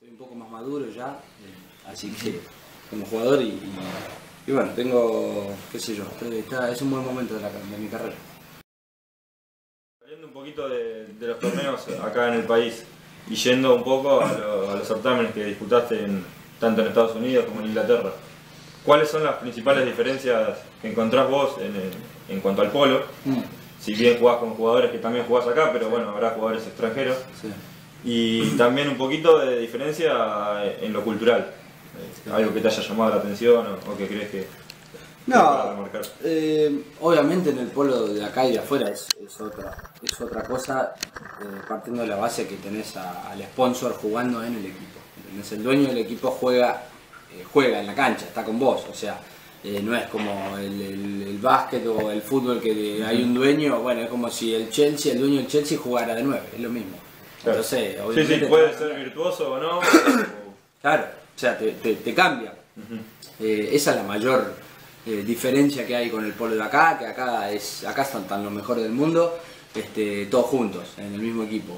Estoy un poco más maduro ya, así que como jugador y bueno, tengo, qué sé yo, es un buen momento de mi carrera. Saliendo un poquito de los torneos acá en el país y yendo un poco a los certámenes que disputaste tanto en Estados Unidos como en Inglaterra, ¿cuáles son las principales diferencias que encontrás vos en cuanto al polo? Si bien jugás con jugadores que también jugás acá, pero bueno, habrá jugadores extranjeros. Sí. Y también un poquito de diferencia en lo cultural. Algo que te haya llamado la atención o que crees que para remarcar. Obviamente en el polo de acá y de afuera es otra cosa, partiendo de la base que tenés al sponsor jugando en el equipo. ¿Entendés? El dueño del equipo juega en la cancha, está con vos, o sea, no es como el básquet o el fútbol que hay un dueño, bueno, es como si el dueño del Chelsea jugara de 9, es lo mismo. Claro. Entonces, sí, puede ser virtuoso o no. Claro, o sea, te cambia. Esa es la mayor diferencia que hay con el polo de acá, que acá están los mejores del mundo, todos juntos, en el mismo equipo.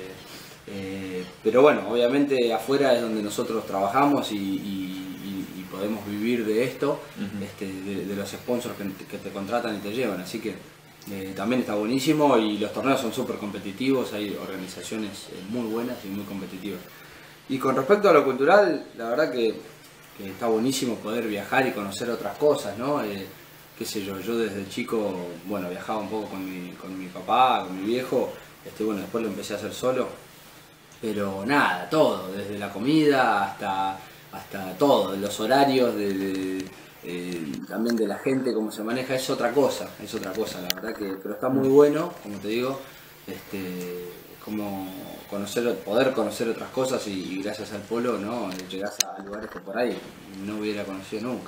Pero bueno, obviamente afuera es donde nosotros trabajamos y podemos vivir de esto, de los sponsors que te contratan y te llevan, así que también está buenísimo y los torneos son súper competitivos, hay organizaciones muy buenas y muy competitivas. Y con respecto a lo cultural, la verdad que está buenísimo poder viajar y conocer otras cosas, ¿no? Qué sé yo desde chico, bueno, viajaba un poco con mi papá, con mi viejo, bueno, después lo empecé a hacer solo, pero nada, todo, desde la comida hasta todo, los horarios, también de la gente, cómo se maneja, es otra cosa, la verdad que, pero está muy bueno, como te digo, como poder conocer otras cosas y gracias al polo, ¿no? Llegás a lugares que por ahí no hubiera conocido nunca.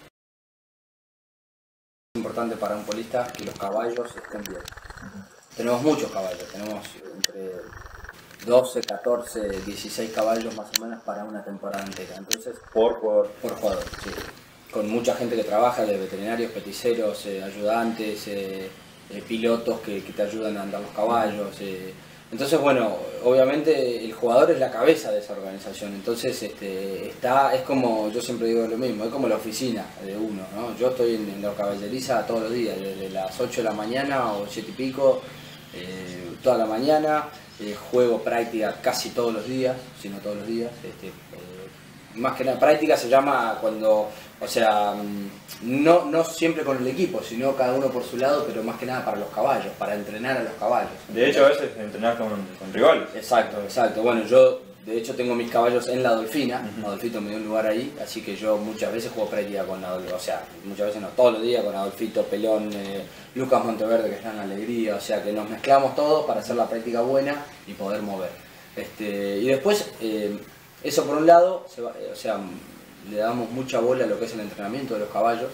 Es importante para un polista que los caballos estén bien. Tenemos muchos caballos, tenemos entre 12, 14, 16 caballos más o menos para una temporada entera. Entonces, por jugador, sí. Con mucha gente que trabaja, de veterinarios, peticeros, ayudantes, pilotos que te ayudan a andar los caballos. Entonces, bueno, obviamente el jugador es la cabeza de esa organización, entonces es como, yo siempre digo lo mismo, es como la oficina de uno, ¿no? Yo estoy en la caballeriza todos los días, desde las 8 de la mañana o 7 y pico, toda la mañana, juego práctica casi todos los días, si no todos los días, más que nada práctica se llama cuando, o sea, no siempre con el equipo, sino cada uno por su lado, pero más que nada para los caballos, para entrenar a los caballos. De hecho, a veces entrenar con rivales. Exacto. Bueno, yo de hecho tengo mis caballos en la Dolfina, Adolfito me dio un lugar ahí, así que yo muchas veces juego práctica con Adolfito, o sea, muchas veces no, todos los días con Adolfito, Pelón, Lucas Monteverde que está en Alegría, o sea que nos mezclamos todos para hacer la práctica buena y poder mover. Y después, eso por un lado, o sea, le damos mucha bola a lo que es el entrenamiento de los caballos.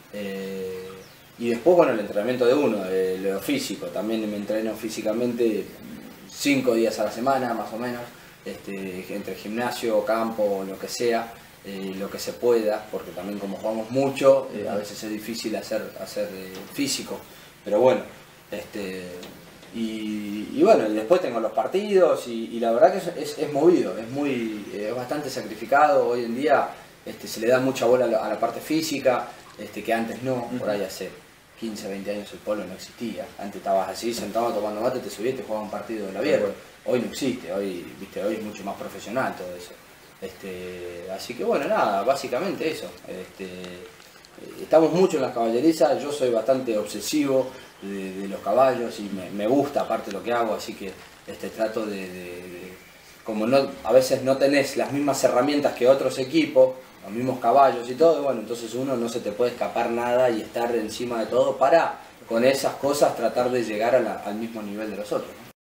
Y después, bueno, el entrenamiento de uno, lo físico. También me entreno físicamente 5 días a la semana, más o menos, entre gimnasio, campo, lo que sea, lo que se pueda, porque también como jugamos mucho, a veces es difícil hacer físico. Pero bueno, y bueno, y después tengo los partidos y la verdad que es movido, es bastante sacrificado. Hoy en día se le da mucha bola a la parte física, que antes no, por ahí hace 15, 20 años el polo no existía. Antes estabas así sentado tomando mate, te subías y te jugabas un partido de la abierto. Hoy no existe, hoy es mucho más profesional todo eso. Así que bueno, nada, básicamente eso. Estamos mucho en las caballerizas, yo soy bastante obsesivo de los caballos y me gusta aparte lo que hago, así que trato como a veces no tenés las mismas herramientas que otros equipos, los mismos caballos y todo, bueno, entonces uno no se te puede escapar nada y estar encima de todo para con esas cosas tratar de llegar al mismo nivel de los otros, ¿no?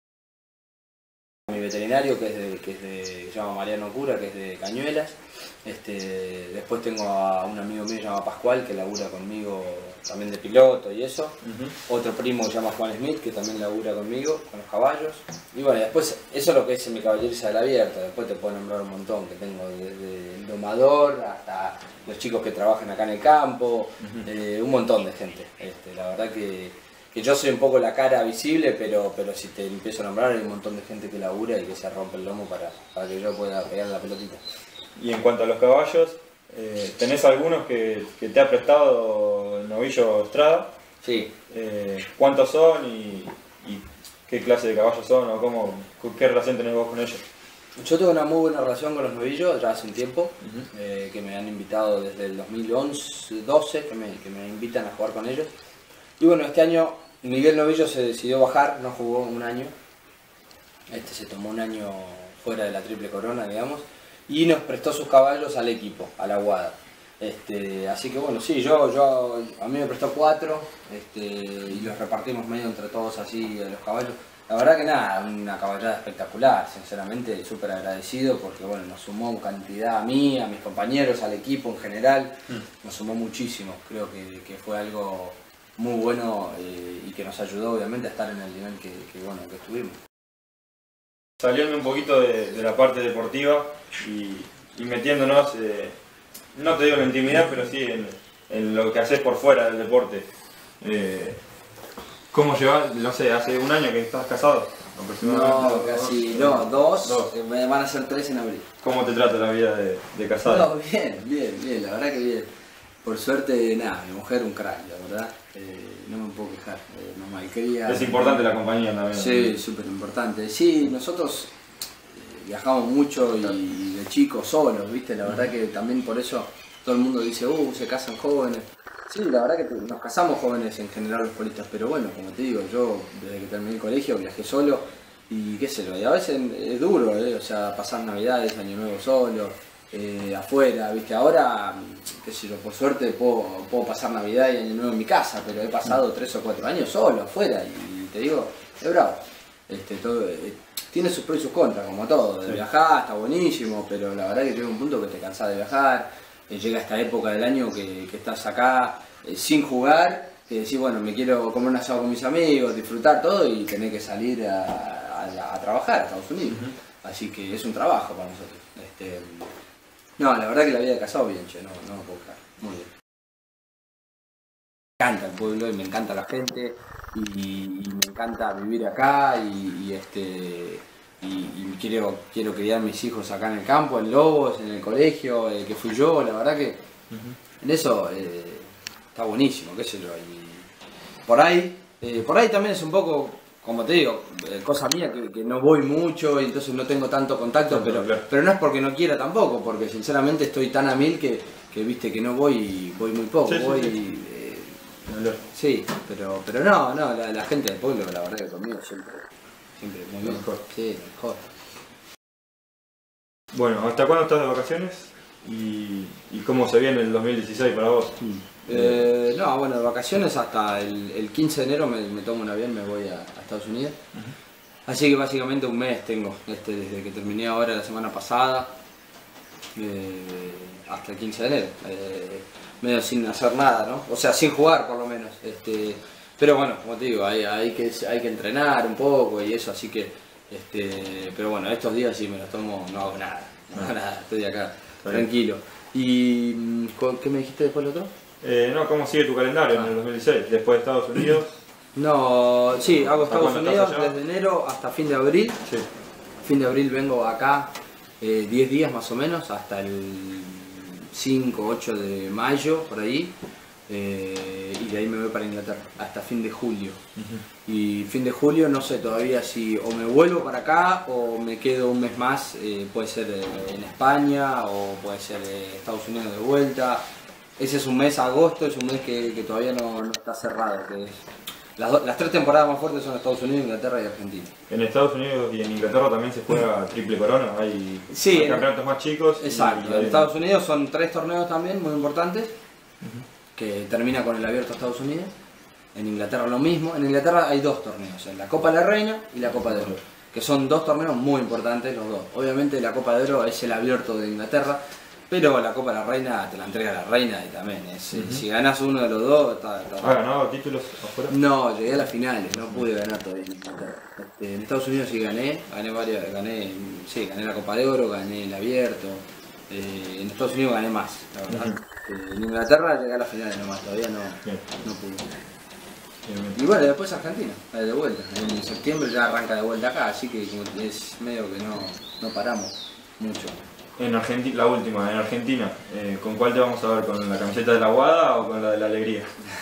Mi veterinario se llama Mariano Cura, que es de Cañuelas. Después tengo a un amigo mío que se llama Pascual, que labura conmigo también de piloto y eso. Otro primo que se llama Juan Smith, que también labura conmigo, con los caballos. Y bueno, después eso es lo que es mi caballeriza del abierto. Después te puedo nombrar un montón, que tengo desde el domador hasta los chicos que trabajan acá en el campo, un montón de gente. La verdad que que yo soy un poco la cara visible, pero si te empiezo a nombrar hay un montón de gente que labura y que se rompe el lomo para que yo pueda pegar la pelotita. Y en cuanto a los caballos, ¿tenés algunos que te ha prestado el novillo Estrada? Sí. ¿Cuántos son y qué clase de caballos son o qué relación tenés vos con ellos? Yo tengo una muy buena relación con los novillos ya hace un tiempo, que me han invitado desde el 2011-12, que me invitan a jugar con ellos. Y bueno, este año Miguel Novillo se decidió bajar, no jugó un año, se tomó un año fuera de la Triple Corona, digamos, y nos prestó sus caballos al equipo, a la Guada. Así que bueno, sí, a mí me prestó 4 y los repartimos medio entre todos así los caballos. La verdad que nada, una caballada espectacular, sinceramente súper agradecido porque bueno, nos sumó cantidad a mí, a mis compañeros, al equipo en general, nos sumó muchísimo, creo que fue algo muy bueno y que nos ayudó obviamente a estar en el nivel que estuvimos. Saliendo un poquito de la parte deportiva y metiéndonos, no te digo en la intimidad, pero sí en lo que haces por fuera del deporte. ¿Cómo llevas? No sé, hace un año que estás casado aproximadamente. No, casi, no, dos. Me van a ser 3 en abril. ¿Cómo te trata la vida de casado? No, bien, la verdad que bien. Por suerte, nada, mi mujer un crack, la verdad. No me puedo quejar, nos malcría. Es importante la compañía también. Sí, súper importante. Sí, nosotros viajamos mucho y de chicos solos, ¿viste? La verdad que también por eso todo el mundo dice, se casan jóvenes. Sí, la verdad que nos casamos jóvenes en general los polistas, pero bueno, como te digo, yo desde que terminé el colegio viajé solo y qué sé yo, y a veces es duro, o sea, pasar Navidades, Año Nuevo solo, afuera, ¿viste? Ahora, qué sé yo, por suerte puedo pasar Navidad y Año Nuevo en mi casa, pero he pasado 3 o 4 años solo, afuera, y te digo, es bravo. Tiene sus pros y sus contras, como todo, de viajar está buenísimo, pero la verdad que llega un punto que te cansás de viajar. Llega esta época del año que estás acá sin jugar, que decís, bueno, me quiero comer un asado con mis amigos, disfrutar todo y tener que salir a trabajar a Estados Unidos. Así que es un trabajo para nosotros. No, la verdad que la vida de casado bien, che, no me puedo quejar, muy bien. Me encanta el pueblo y me encanta la gente y me encanta vivir acá y quiero criar mis hijos acá en el campo, en Lobos, en el colegio, que fui yo, la verdad que en eso está buenísimo, qué sé yo. Y por ahí también es un poco, como te digo, cosa mía que no voy mucho y entonces no tengo tanto contacto, pero no es porque no quiera tampoco, porque sinceramente estoy tan a mil que viste que no voy muy poco, sí, pero no, la gente del pueblo, la verdad que conmigo siempre muy bien. Mejor. Sí, mejor. Bueno, ¿hasta cuándo estás de vacaciones? ¿Y cómo se viene el 2016 para vos? No, bueno, de vacaciones hasta el 15 de enero me tomo un avión, me voy a Estados Unidos. Así que básicamente un mes tengo, desde que terminé ahora la semana pasada hasta el 15 de enero. Medio sin hacer nada, ¿no? O sea, sin jugar por lo menos. Pero bueno, como te digo, hay que entrenar un poco y eso, así que, pero bueno, estos días sí me los tomo, no hago nada, estoy acá, tranquilo. ¿Y qué me dijiste después del otro? No, ¿cómo sigue tu calendario en el 2016? Después de Estados Unidos. No, sí, hago Estados Unidos estás allá? desde enero hasta fin de abril. Sí. Fin de abril vengo acá 10 días más o menos, hasta el 5, 8 de mayo, por ahí. Y de ahí me voy para Inglaterra hasta fin de julio. Y fin de julio no sé todavía si o me vuelvo para acá o me quedo un mes más, puede ser en España o puede ser Estados Unidos de vuelta. Ese es un mes, agosto, es un mes que todavía no está cerrado. Las 3 temporadas más fuertes son Estados Unidos, Inglaterra y Argentina. En Estados Unidos y en Inglaterra también se juega triple corona, hay campeonatos más chicos. Exacto, en Estados Unidos son 3 torneos también muy importantes, que termina con el Abierto de Estados Unidos. En Inglaterra lo mismo. En Inglaterra hay 2 torneos, la Copa de la Reina y la Copa de Oro, que son 2 torneos muy importantes los dos. Obviamente la Copa de Oro es el Abierto de Inglaterra, pero la Copa de la Reina te la entrega la Reina y también si ganas uno de los dos... ¿Has ganado títulos afuera? No, llegué a las finales, no pude ganar todavía en Inglaterra. En Estados Unidos sí gané varias, gané la Copa de Oro, gané el Abierto. En Estados Unidos gané más, la verdad. En Inglaterra llegué a las finales nomás, todavía no pude. finalmente. Y bueno, después Argentina, de vuelta. En septiembre ya arranca de vuelta acá, así que es medio que no paramos mucho. En Argentina, la última, en Argentina, ¿con cuál te vamos a ver? ¿Con la camiseta de la Guada o con la de la Alegría?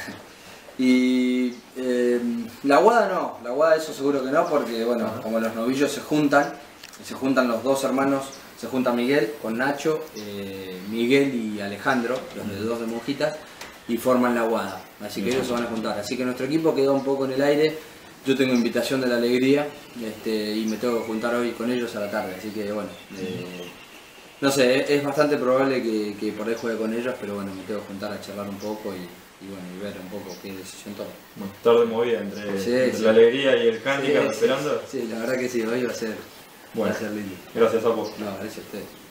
Y la Guada no, la Guada eso seguro que no, porque bueno, como los novillos se juntan los dos hermanos, se junta Miguel con Nacho, Miguel y Alejandro, los dos de Monjitas, y forman la Guada, así que ellos se van a juntar. Así que nuestro equipo quedó un poco en el aire. Yo tengo invitación de la Alegría y me tengo que juntar hoy con ellos a la tarde, así que bueno, no sé, es bastante probable que por ahí juegue con ellos, pero bueno, me tengo que juntar a charlar un poco y bueno, y ver un poco qué decisión toma. Bueno, tarde movida entre la Alegría y el Handicap esperando. Sí, la verdad que sí, hoy va a ser, Bueno, va a ser lindo. gracias a vos. No, gracias a ustedes.